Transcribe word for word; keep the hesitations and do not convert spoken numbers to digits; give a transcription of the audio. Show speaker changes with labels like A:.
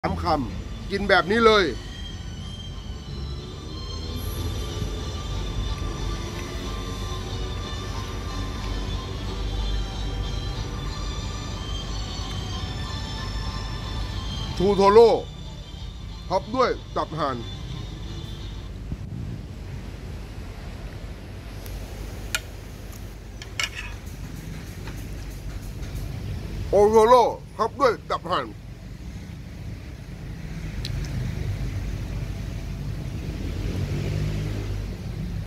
A: สามคำกินแบบนี้เลยทูโทโร่ท็อปด้วยตับห่านโอโทโร่ท็อปด้วยตับห่าน